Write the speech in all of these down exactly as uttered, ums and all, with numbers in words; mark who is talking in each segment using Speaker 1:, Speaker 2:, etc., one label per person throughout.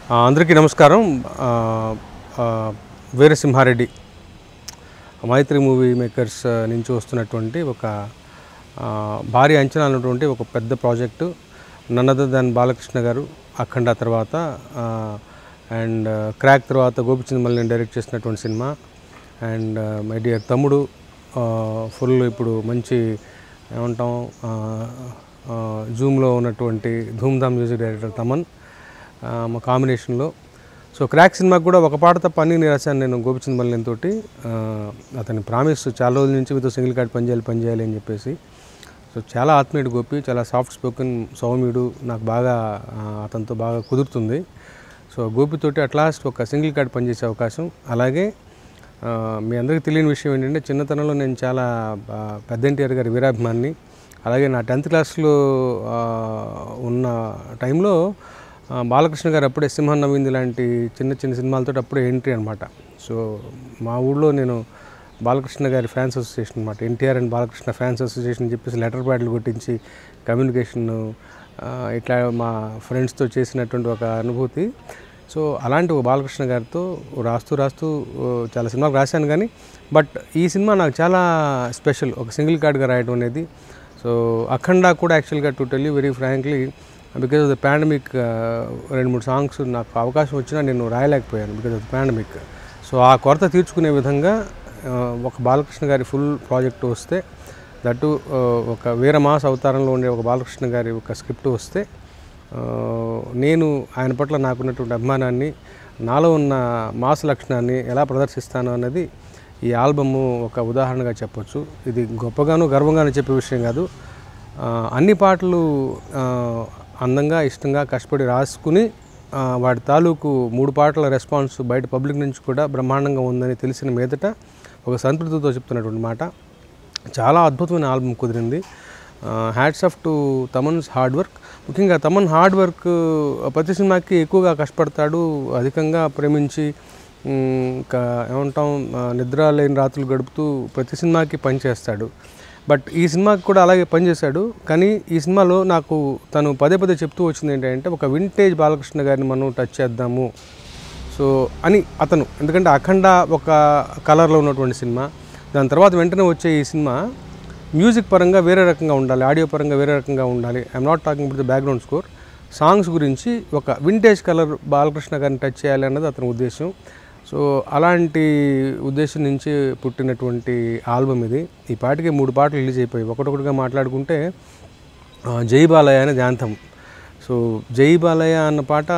Speaker 1: అందరికీ నమస్కారం. వీరసింహారెడ్డి మైత్రి movie makers నుంచి వస్తున్నటువంటి ఒక భారీ అంచనా ఉన్నటువంటి ఒక పెద్ద project none other than Balakrishna గారు అఖండ తర్వాత అండ్ క్రాక్ తర్వాత గోపిచంద్ మల్లిని డైరెక్ట్ చేసినటువంటి సినిమా. అండ్ మై డియర్ తమ్ముడు ఫుల్ ఇప్పుడు మంచి ఏమంటాం జూమ్లో ఉన్నటువంటి ధూమ్ధామ్ మ్యూజిక్ డైరెక్టర్ తమన్ మా కాంబినేషన్లో. సో క్రాక్ సినిమాకి కూడా ఒక పాట తప్ప అన్నీ రాశాను నేను గోపిచంద్ మల్లిన్ తోటి. అతని ప్రామిస్ చాలా రోజుల నుంచి మీతో సింగిల్ కార్డ్ పనిచేయాలి పనిచేయాలి అని చెప్పేసి. సో చాలా ఆత్మీయుడు గోపి, చాలా సాఫ్ట్ స్పోకెన్ సౌమ్యుడు, నాకు బాగా అతనితో బాగా కుదురుతుంది. సో గోపితోటి అట్ లాస్ట్ ఒక సింగిల్ కార్డ్ పనిచేసే అవకాశం. అలాగే మీ అందరికీ తెలియని విషయం ఏంటంటే చిన్నతనంలో నేను చాలా పెద్ద ఎన్టీఆర్ గారి వీరాభిమాన్ని. అలాగే నా టెన్త్ క్లాస్లో ఉన్న టైంలో బాలకృష్ణ గారు అప్పుడే సింహం నవ్వింది లాంటి చిన్న చిన్న సినిమాలతో అప్పుడే ఎంట్రీ అనమాట. సో మా ఊళ్ళో నేను బాలకృష్ణ గారి ఫ్యాన్స్ అసోసియేషన్ అనమాట, NTR and Balakrishna fans association అని చెప్పేసి లెటర్ ప్యాడ్లు కొట్టించి కమ్యూనికేషన్ ఇట్లా మా ఫ్రెండ్స్తో చేసినటువంటి ఒక అనుభూతి. సో అలాంటి ఒక బాలకృష్ణ గారితో రాస్తూ రాస్తూ చాలా సినిమాలు రాశాను. కానీ బట్ ఈ సినిమా నాకు చాలా స్పెషల్, ఒక సింగిల్ కార్డ్గా రాయడం అనేది. సో అఖండ కూడా actually to tell you very frankly because of the pandemic రెండు మూడు సాంగ్స్ నాకు అవకాశం వచ్చినా నేను రాయలేకపోయాను because of the pandemic. So ఆ కొరత తీర్చుకునే విధంగా ఒక బాలకృష్ణ గారి ఫుల్ ప్రాజెక్టు వస్తే, దట్టు ఒక వీరమాస అవతారంలో ఉండే ఒక బాలకృష్ణ గారి ఒక స్క్రిప్ట్ వస్తే నేను ఆయన పట్ల నాకున్నటువంటి అభిమానాన్ని, నాలో ఉన్న మాస లక్షణాన్ని ఎలా ప్రదర్శిస్తాను అన్నది ఈ ఆల్బము ఒక ఉదాహరణగా చెప్పొచ్చు. ఇది గొప్పగాను గర్వంగాను చెప్పే విషయం కాదు. అన్ని పాటలు అందంగా ఇష్టంగా కష్టపడి రాసుకుని వాటి తాలూకు మూడు పాటల రెస్పాన్స్ బయట పబ్లిక్ నుంచి కూడా బ్రహ్మాండంగా ఉందని తెలిసిన మీదట ఒక సంతృప్తితో చెప్తున్నటువంటి మాట. చాలా అద్భుతమైన ఆల్బమ్ కుదిరింది. Hats off to Thaman's hard work. ముఖ్యంగా తమన్ హార్డ్ వర్క్ ప్రతి సినిమాకి ఎక్కువగా కష్టపడతాడు, అధికంగా ప్రేమించి ఇంకా ఏమంటాం నిద్ర లేని రాత్రులు గడుపుతూ ప్రతి సినిమాకి పనిచేస్తాడు. బట్ ఈ సినిమాకి కూడా అలాగే పనిచేశాడు. కానీ ఈ సినిమాలో నాకు తను పదే పదే చెప్తూ వచ్చింది ఏంటంటే ఒక వింటేజ్ బాలకృష్ణ గారిని మనం టచ్ చేద్దాము సో అని అతను. ఎందుకంటే అఖండ ఒక కలర్లో ఉన్నటువంటి సినిమా, దాని తర్వాత వెంటనే వచ్చే ఈ సినిమా మ్యూజిక్ పరంగా వేరే రకంగా ఉండాలి, ఆడియో పరంగా వేరే రకంగా ఉండాలి. I'm not talking about the background score, songs గురించి ఒక వింటేజ్ కలర్ బాలకృష్ణ గారిని టచ్ చేయాలి అన్నది అతని ఉద్దేశం. సో అలాంటి ఉద్దేశం నుంచి పుట్టినటువంటి ఆల్బమ్ ఇది. ఈ పాటికి మూడు పాటలు రిలీజ్ అయిపోయి ఒకటొకటిగా మాట్లాడుకుంటే జై బాలయ్య అనేది యాంథమ్. సో జై బాలయ్య అన్న పాట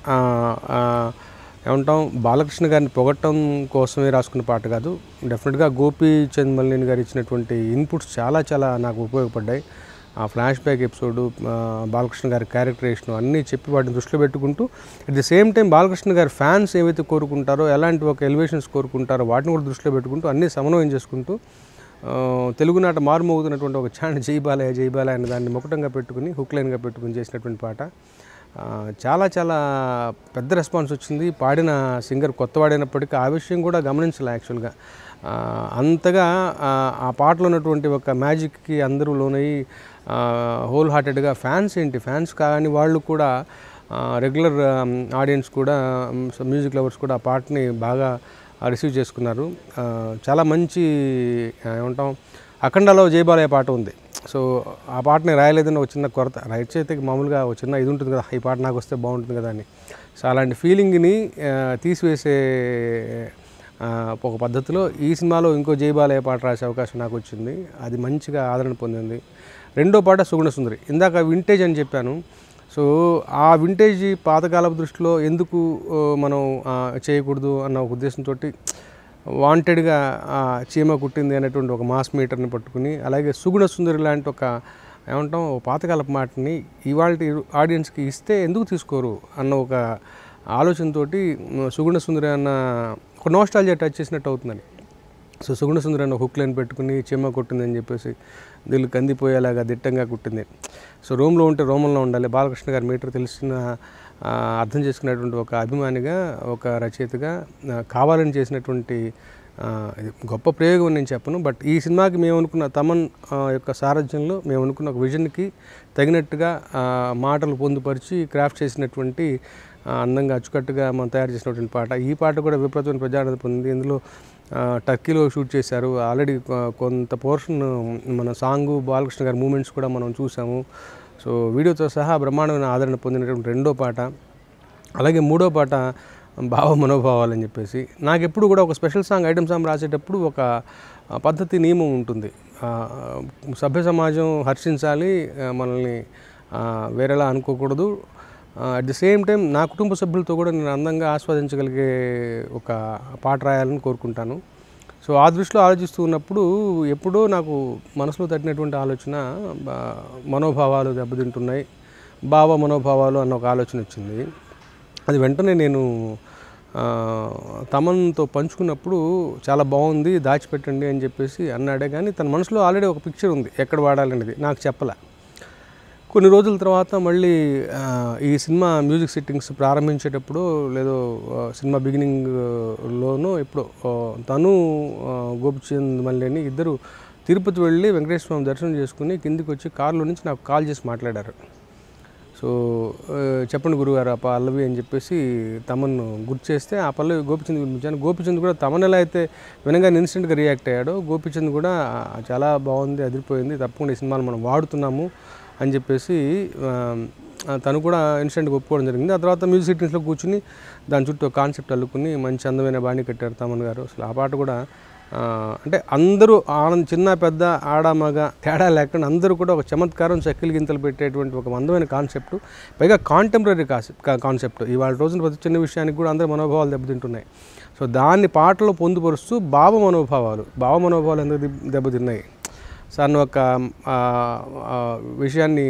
Speaker 1: ఏమంటాం బాలకృష్ణ గారిని పొగట్టం కోసమే రాసుకున్న పాట కాదు. డెఫినెట్గా గోపీచంద్ మల్లిన్ గారు ఇచ్చినటువంటి ఇన్పుట్స్ చాలా చాలా నాకు ఉపయోగపడ్డాయి. ఆ ఫ్లాష్ బ్యాక్ ఎపిసోడు, బాలకృష్ణ గారి క్యారెక్టరేషన్ అన్నీ చెప్పి వాటిని దృష్టిలో పెట్టుకుంటూ at the same time Balakrishna గారి ఫ్యాన్స్ ఏవైతే కోరుకుంటారో, ఎలాంటి ఒక ఎలివేషన్స్ కోరుకుంటారో వాటిని కూడా దృష్టిలో పెట్టుకుంటూ అన్నీ సమన్వయం చేసుకుంటూ తెలుగునాట మారుమోగుతున్నటువంటి ఒక ఛానల్ జై బాలయ్య జై బాలయ్య అనే దాన్ని ముకుటంగా పెట్టుకుని హుక్ లైన్గా పెట్టుకుని చేసినటువంటి పాట. చాలా చాలా పెద్ద రెస్పాన్స్ వచ్చింది. పాడిన సింగర్ కొత్తవాడైనప్పటికీ ఆ విషయం కూడా గమనించాలి. యాక్చువల్గా అంతగా ఆ పాటలో ఉన్నటువంటి ఒక మ్యాజిక్కి అందరూ లోనయ్యి హోల్ హార్టెడ్గా ఫ్యాన్స్ ఏంటి ఫ్యాన్స్ కానీ వాళ్ళు కూడా రెగ్యులర్ ఆడియన్స్ కూడా మ్యూజిక్ లవర్స్ కూడా ఆ పాటని బాగా రిసీవ్ చేసుకున్నారు. చాలా మంచి ఏమంటాం అఖండలో జై బాలయ్య పాట ఉంది. సో ఆ పాటని రాయలేదని ఒక చిన్న కొరత, రైట్ అయితే మామూలుగా ఒక చిన్న ఇది ఉంటుంది కదా, ఈ పాట నాకు వస్తే బాగుంటుంది కదా అని. సో అలాంటి ఫీలింగ్ని తీసివేసే ఒక పద్ధతిలో ఈ సినిమాలో ఇంకో జై బాలయ్య పాట రాసే అవకాశం నాకు వచ్చింది. అది మంచిగా ఆదరణ పొందింది. రెండో పాట సుగుణ సుందరి. ఇందాక వింటేజ్ అని చెప్పాను. సో ఆ వింటేజ్ పాతకాలపు దృష్టిలో ఎందుకు మనం చేయకూడదు అన్న ఒక ఉద్దేశంతో వాంటెడ్గా చీమ కుట్టింది అనేటువంటి ఒక మాస్ మీటర్ని పట్టుకుని, అలాగే సుగుణ సుందరి లాంటి ఒక ఏమంటాం పాతకాలపు మాటని ఇవాళ ఆడియన్స్కి ఇస్తే ఎందుకు తీసుకోరు అన్న ఒక ఆలోచనతో సుగుణ సుందరి అన్న ఒక నోస్టాలజియా టచ్ చేసినట్టు అవుతుందని. సో సుగుణ సుందరి అన్న హుక్ లైన్ పెట్టుకుని చీమ కొట్టిందని చెప్పేసి వీళ్ళు కందిపోయేలాగా దిట్టంగా కుట్టింది. సో రోమ్లో ఉంటే రోమంలో ఉండాలి. బాలకృష్ణ గారి మీటర్ తెలిసిన అర్థం చేసుకునేటువంటి ఒక అభిమానిగా, ఒక రచయితగా కావాలని చేసినటువంటి గొప్ప ప్రయోగం నేను చెప్పను. బట్ ఈ సినిమాకి మేము అనుకున్న తమన్ యొక్క సారథ్యంలో మేము అనుకున్న ఒక విజన్కి తగినట్టుగా మాటలు పొందుపరిచి క్రాఫ్ట్ చేసినటువంటి అందంగా అచ్చుకట్టుగా మనం తయారు చేసినటువంటి పాట. ఈ పాట కూడా విపరీతమైన ప్రజాదరణ పొందింది. ఇందులో టర్కీలో షూట్ చేశారు. ఆల్రెడీ కొంత పోర్షన్ మన సాంగు బాలకృష్ణ గారి మూమెంట్స్ కూడా మనం చూసాము. సో వీడియోతో సహా బ్రహ్మాండమైన ఆదరణ పొందినటువంటి రెండో పాట. అలాగే మూడో పాట భావ మనోభావాలు అని చెప్పేసి. నాకు ఎప్పుడు కూడా ఒక స్పెషల్ సాంగ్ ఐటమ్ సాంగ్ రాసేటప్పుడు ఒక పద్ధతి నియమం ఉంటుంది. సభ్య సమాజం హర్షించాలి, మనల్ని వేరేలా అనుకోకూడదు. అట్ ది సేమ్ టైం నా కుటుంబ సభ్యులతో కూడా నేను అందంగా ఆస్వాదించగలిగే ఒక పాట రాయాలని కోరుకుంటాను. సో ఆ దృష్టిలో ఆలోచిస్తూ ఉన్నప్పుడు ఎప్పుడో నాకు మనసులో తట్టినటువంటి ఆలోచన మనోభావాలు దెబ్బతింటున్నాయి, భావ మనోభావాలు అన్న ఒక ఆలోచన వచ్చింది. అది వెంటనే నేను తమన్తో పంచుకున్నప్పుడు చాలా బాగుంది, దాచిపెట్టండి అని చెప్పేసి అన్నాడే. కానీ తన మనసులో ఆల్రెడీ ఒక పిక్చర్ ఉంది ఎక్కడ వాడాలనేది, నాకు చెప్పలే. కొన్ని రోజుల తర్వాత మళ్ళీ ఈ సినిమా మ్యూజిక్ సిట్టింగ్స్ ప్రారంభించేటప్పుడు లేదో సినిమా బిగినింగ్లోనూ ఇప్పుడు తను గోపిచంద్ మల్లేని ఇద్దరు తిరుపతి వెళ్ళి వెంకటేశ్వర స్వామి దర్శనం చేసుకుని కిందికి వచ్చి కారులో నుంచి నాకు కాల్ చేసి మాట్లాడారు. సో చెప్పండి గురుగారు ఆ పల్లవి అని చెప్పేసి తమను గుర్తు చేస్తే ఆ పల్లవి గోపిచంద్ గురించాను. గోపిచంద్ కూడా తమను ఎలా అయితే వినగానే ఇన్స్టెంట్గా రియాక్ట్ అయ్యాడో, గోపిచంద్ కూడా చాలా బాగుంది, అదిరిపోయింది, తప్పకుండా ఈ సినిమాలు మనం వాడుతున్నాము అని చెప్పేసి తను కూడా ఇన్స్టెంట్గా ఒప్పుకోవడం జరిగింది. ఆ తర్వాత మ్యూజిక్ సిట్టింగ్స్లో కూర్చుని దాని చుట్టూ కాన్సెప్ట్ అల్లుకుని మంచి అందమైన బాణి కట్టారు తమన్ గారు. అసలు ఆ పాట కూడా అంటే అందరూ ఆనంద చిన్న పెద్ద ఆడ మగ తేడా లేకుండా అందరూ కూడా ఒక చమత్కారం చక్కిలి గింతలు పెట్టేటువంటి ఒక అందమైన కాన్సెప్ట్, పైగా కాంటెంపరీ కాన్సెప్ట్. ఇవాళ రోజున ప్రతి చిన్న విషయానికి కూడా అందరూ మనోభావాలు దెబ్బతింటున్నాయి. సో దాన్ని పాటలో పొందుపరుస్తూ భావ మనోభావాలు భావ మనోభావాలు ఎందుకు దెబ్బతిన్నాయి సార్ ఒక విషయాన్ని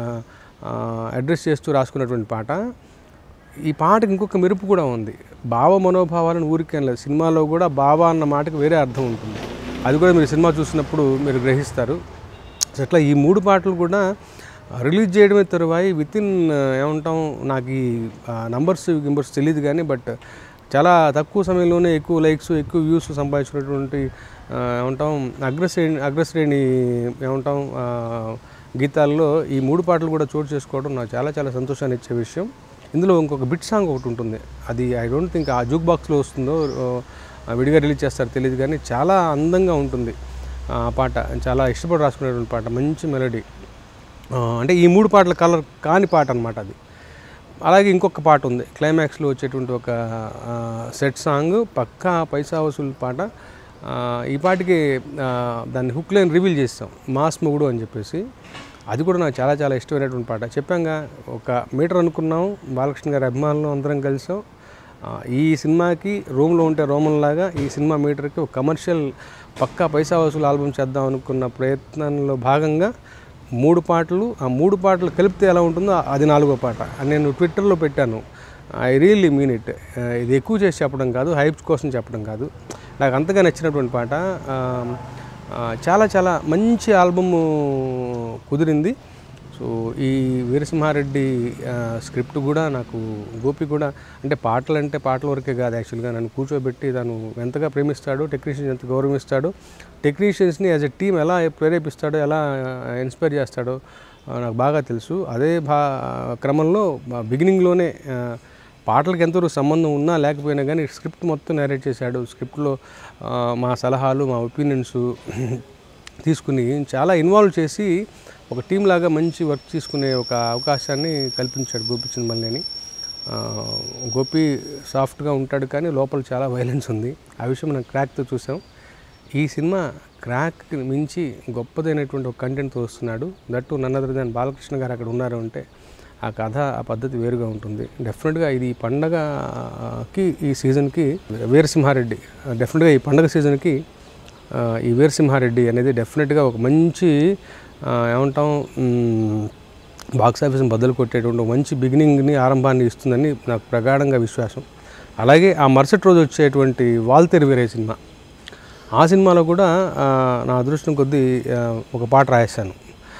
Speaker 1: అడ్రస్ చేస్తూ రాసుకున్నటువంటి పాట. ఈ పాటకి ఇంకొక మెరుపు కూడా ఉంది. భావ మనోభావాలను ఊరికేం లేదు, సినిమాలో కూడా భావ అన్న మాటకి వేరే అర్థం ఉంటుంది. అది కూడా మీరు సినిమా చూసినప్పుడు మీరు గ్రహిస్తారు. అట్లా ఈ మూడు పాటలు కూడా రిలీజ్ చేయడమే తరువాయి విత్ ఇన్ ఏమంటాం, నాకు ఈ నంబర్స్ గింబర్స్ తెలియదు కానీ బట్ చాలా తక్కువ సమయంలోనే ఎక్కువ లైక్స్ ఎక్కువ వ్యూస్ సంపాదించినటువంటి ఏమంటాం అగ్రశ్రేణి అగ్రశ్రేణి ఏమంటాం గీతాల్లో ఈ మూడు పాటలు కూడా చోటు చేసుకోవడం నాకు చాలా చాలా సంతోషాన్ని ఇచ్చే విషయం. ఇందులో ఇంకొక బిట్ సాంగ్ ఒకటి ఉంటుంది, అది ఐ డోంట్ థింక్ ఆ జూక్ బాక్స్లో వస్తుందో విడిగా రిలీజ్ చేస్తారో తెలియదు కానీ చాలా అందంగా ఉంటుంది ఆ పాట. చాలా ఇష్టపడి రాసుకునేటువంటి పాట, మంచి మెలడీ. అంటే ఈ మూడు పాటల కలర్ కాని పాట అనమాట అది. అలాగే ఇంకొక పాట ఉంది క్లైమాక్స్లో వచ్చేటువంటి ఒక సెట్ సాంగ్, పక్కా పైసా వసూలు పాట. ఈ పాటకి దాన్ని హుక్ లైన్ రివీల్ చేస్తాం, మాస్ మొగుడు అని చెప్పేసి. అది కూడా నాకు చాలా చాలా ఇష్టమైనటువంటి పాట. చెప్పాంగా ఒక మీటర్ అనుకున్నాం, బాలకృష్ణ గారి అభిమానులు అందరం కలిసాం. ఈ సినిమాకి రూమ్లో ఉంటే రోమన్లాగా ఈ సినిమా మీటర్కి ఒక కమర్షియల్ పక్కా పైసా వసూలు ఆల్బమ్ చేద్దాం అనుకున్న ప్రయత్నంలో భాగంగా మూడు పాటలు, ఆ మూడు పాటలు కలిపితే ఎలా ఉంటుందో అది నాలుగో పాట అని నేను ట్విట్టర్లో పెట్టాను. I really mean it. ఇది ఎక్కువ చేసి చెప్పడం కాదు, హైప్స్ కోసం చెప్పడం కాదు, నాకు అంతగా నచ్చినటువంటి పాట. చాలా చాలా మంచి ఆల్బమ్ కుదిరింది. సో ఈ వీరసింహారెడ్డి స్క్రిప్ట్ కూడా నాకు గోపి కూడా అంటే పాటలు అంటే పాటల వరకే కాదు, యాక్చువల్గా నన్ను కూర్చోబెట్టి తను ఎంతగా ప్రేమిస్తాడో, టెక్నీషియన్స్ ఎంత గౌరవిస్తాడో, టెక్నీషియన్స్ని యాజ్ ఎ టీమ్ ఎలా ప్రేరేపిస్తాడో, ఎలా ఇన్స్పైర్ చేస్తాడో నాకు బాగా తెలుసు. అదే భా క్రమంలో బిగినింగ్లోనే పాటలకు ఎంతవరకు సంబంధం ఉన్నా లేకపోయినా కానీ స్క్రిప్ట్ మొత్తం నేరేట్ చేశాడు. స్క్రిప్ట్లో మా సలహాలు మా ఒపీనియన్స్ తీసుకుని చాలా ఇన్వాల్వ్ చేసి ఒక టీం లాగా మంచి వర్క్ తీసుకునే ఒక అవకాశాన్ని కల్పించాడు గోపిచంద్ మల్లేని. గోపి సాఫ్ట్గా ఉంటాడు కానీ లోపల చాలా వైలెన్స్ ఉంది. ఆ విషయం మనం క్రాక్తో చూసాం. ఈ సినిమా క్రాక్కి మించి గొప్పదైనటువంటి ఒక కంటెంట్తో వస్తున్నాడు. దట్టు నన్నదర్ దాన్ బాలకృష్ణ గారు అక్కడ ఉన్నారు అంటే ఆ కథ ఆ పద్ధతి వేరుగా ఉంటుంది. డెఫినెట్గా ఇది ఈ పండగకి ఈ సీజన్కి వీరసింహారెడ్డి డెఫినెట్గా ఈ పండగ సీజన్కి ఈ వీరసింహారెడ్డి అనేది డెఫినెట్గా ఒక మంచి ఏమంటాం బాక్స్ ఆఫీస్ని బద్దలు కొట్టేటువంటి మంచి బిగినింగ్ని ఆరంభాన్ని ఇస్తుందని నాకు ప్రగాఢంగా విశ్వాసం. అలాగే ఆ మరుసటి రోజు వచ్చేటువంటి వాల్తేరు వీరే సినిమా, ఆ సినిమాలో కూడా నా అదృష్టం కొద్దీ ఒక పాట రాయేశాను.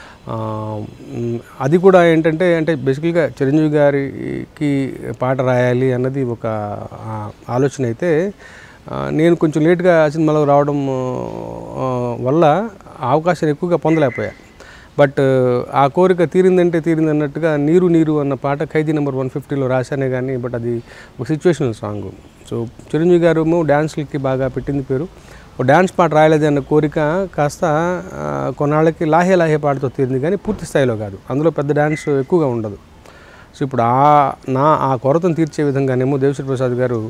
Speaker 1: అది కూడా ఏంటంటే అంటే బేసికల్గా చిరంజీవి గారికి పాట రాయాలి అన్నది ఒక ఆలోచన అయితే నేను కొంచెం లేట్గా సినిమాలో రావడం వల్ల అవకాశాన్ని ఎక్కువగా పొందలేకపోయా. బట్ ఆ కోరిక తీరిందంటే తీరింది అన్నట్టుగా నీరు నీరు అన్న పాట ఖైదీ నెంబర్ వన్ ఫిఫ్టీలో రాశానే కానీ బట్ అది ఒక సిచ్యువేషనల్ సాంగ్. సో చిరంజీవి గారు డ్యాన్స్లకి బాగా పెట్టింది పేరు. ఒక డ్యాన్స్ పాట రాయలేదు అన్న కోరిక కాస్త కొన్నాళ్ళకి లాహే లాహే పాటతో తీరింది కానీ పూర్తి స్థాయిలో కాదు. అందులో పెద్ద డ్యాన్స్ ఎక్కువగా ఉండదు. సో ఇప్పుడు ఆ నా ఆ కొరతను తీర్చే విధంగానేమో దేవిశ్రీ ప్రసాద్ గారు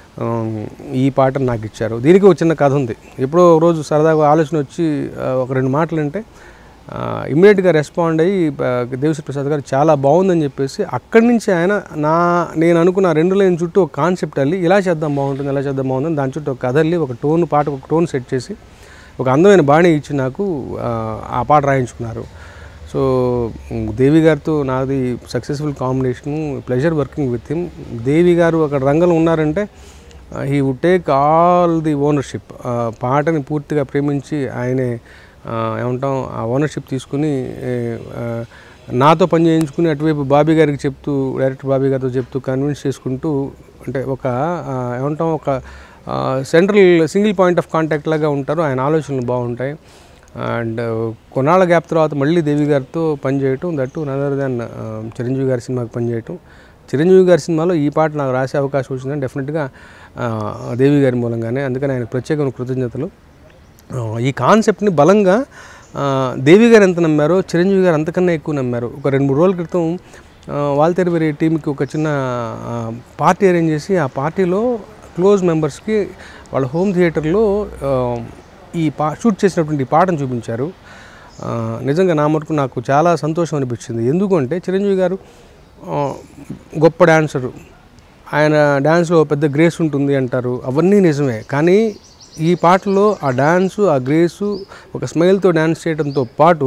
Speaker 1: ఈ పాటను నాకు ఇచ్చారు. దీనికి ఒక చిన్న కథ ఉంది. ఎప్పుడో రోజు సరదాగా ఆలోచన వచ్చి ఒక రెండు మాటలు అంటే ఇమ్మీడియట్గా రెస్పాండ్ అయ్యి దేవిశ్రీ ప్రసాద్ గారు చాలా బాగుందని చెప్పేసి అక్కడి నుంచి ఆయన నా నేను అనుకున్న రెండు లైన్ చుట్టూ ఒక కాన్సెప్ట్ అల్లి ఇలా చేద్దాం బాగుంటుంది ఇలా చేద్దాం బాగుంటుంది దాని చుట్టూ ఒక కథ అల్లి ఒక టోన్ పాట ఒక టోన్ సెట్ చేసి ఒక అందమైన బాణీ ఇచ్చి నాకు ఆ పాట రాయించుకున్నారు. సో దేవి గారితో నాది successful combination, pleasure working with him. Devi గారు అక్కడ రంగంలో ఉన్నారంటే he would take all the ownership. పాటని పూర్తిగా ప్రేమించి ఆయనే ఏమంటాం ఆ ఓనర్షిప్ తీసుకుని నాతో పని చేయించుకుని అటువైపు బాబీ గారికి చెప్తూ డైరెక్టర్ బాబీ గారితో చెప్తూ కన్విన్స్ చేసుకుంటూ అంటే ఒక ఏమంటాం ఒక central single point of contact లాగా ఉంటారు. ఆయన ఆలోచనలు బాగుంటాయి. అండ్ కొన్నాళ్ళ గ్యాప్ తర్వాత మళ్ళీ దేవి గారితో పనిచేయటం, దట్టు నదర్ దాన్ చిరంజీవి గారి సినిమాకి పనిచేయటం. చిరంజీవి గారి సినిమాలో ఈ పాట నాకు రాసే అవకాశం వచ్చిందని డెఫినెట్గా దేవి గారి మూలంగానే. అందుకని ఆయన ప్రత్యేకమైన కృతజ్ఞతలు. ఈ కాన్సెప్ట్ని బలంగా దేవి గారు ఎంత నమ్మారో చిరంజీవి గారు అంతకన్నా ఎక్కువ నమ్మారు. ఒక రెండు మూడు రోజుల క్రితం వాల్తేరు టీంకి ఒక చిన్న పార్టీ అరేంజ్ చేసి ఆ పార్టీలో క్లోజ్ మెంబర్స్కి వాళ్ళ హోమ్ థియేటర్లో ఈ పా షూట్ చేసినటువంటి పాటను చూపించారు. నిజంగా నా మటుకు నాకు చాలా సంతోషం అనిపించింది. ఎందుకంటే చిరంజీవి గారు గొప్ప డాన్సరు, ఆయన డ్యాన్స్లో పెద్ద గ్రేస్ ఉంటుంది అంటారు, అవన్నీ నిజమే. కానీ ఈ పాటలో ఆ డ్యాన్సు ఆ గ్రేసు ఒక స్మైల్తో డ్యాన్స్ చేయడంతో పాటు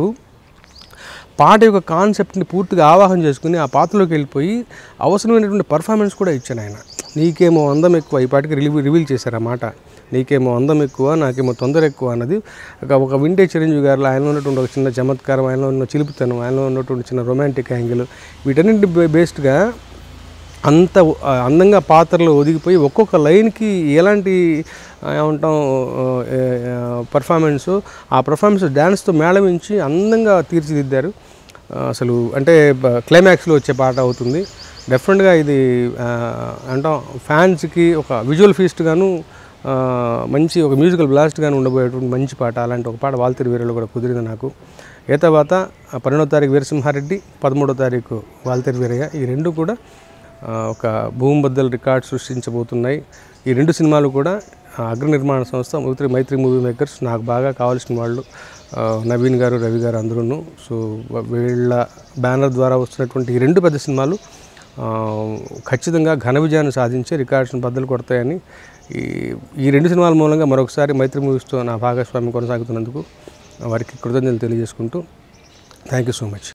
Speaker 1: పాట యొక్క కాన్సెప్ట్ని పూర్తిగా ఆవాహన చేసుకుని ఆ పాటలోకి వెళ్ళిపోయి అవసరమైనటువంటి పర్ఫార్మెన్స్ కూడా ఇచ్చాను ఆయన. నీకేమో అందం ఎక్కువ ఈ పాటకి రివీ రివీల్ చేశారు ఆ మాట. నీకేమో అందం ఎక్కువ నాకేమో తొందర ఎక్కువ అన్నది ఒక వింటే చిరంజీవి గారిలో ఆయనలో ఉన్నటువంటి ఒక చిన్న చమత్కారం, ఆయనలో ఉన్న చిలుపుతనం, ఆయనలో ఉన్నటువంటి చిన్న రొమాంటిక్ యాంగిల్, వీటన్నింటి బేస్డ్గా అంత అందంగా పాత్రలో ఒదిగిపోయి ఒక్కొక్క లైన్కి ఎలాంటి ఏమంటాం పర్ఫార్మెన్సు ఆ పర్ఫార్మెన్స్ డ్యాన్స్తో మేళవించి అందంగా తీర్చిదిద్దారు. అసలు అంటే క్లైమాక్స్లో వచ్చే పాట అవుతుంది. డెఫినెట్గా ఇది అంటాం ఫ్యాన్స్కి ఒక విజువల్ ఫీస్ట్గాను మంచి ఒక మ్యూజికల్ బ్లాస్ట్గాను ఉండబోయేటువంటి మంచి పాట. అలాంటి ఒక పాట వాల్తేరు వీరలో కూడా కుదిరింది నాకు. ఏ తర్వాత పన్నెండో తారీఖు వీరసింహారెడ్డి, పదమూడో తారీఖు వాల్తేరు వీరయ్య, ఈ రెండు కూడా ఒక భూమి బద్దలు రికార్డ్ సృష్టించబోతున్నాయి. ఈ రెండు సినిమాలు కూడా అగ్ర నిర్మాణ సంస్థ మైత్రి మైత్రి మూవీ మేకర్స్, నాకు బాగా కావాల్సిన వాళ్ళు నవీన్ గారు, రవి గారు అందరూ. సో వీళ్ళ బ్యానర్ ద్వారా వస్తున్నటువంటి ఈ రెండు పెద్ద సినిమాలు ఖచ్చితంగా ఘన విజయాన్ని సాధించి రికార్డ్స్ని బద్దలు కొడతాయని ఈ ఈ రెండు సినిమాల మూలంగా మరొకసారి మైత్రి మూవీస్తో నా భాగస్వామ్యం కొనసాగుతున్నందుకు వారికి కృతజ్ఞతలు తెలియజేసుకుంటూ థ్యాంక్ యూ సో మచ్.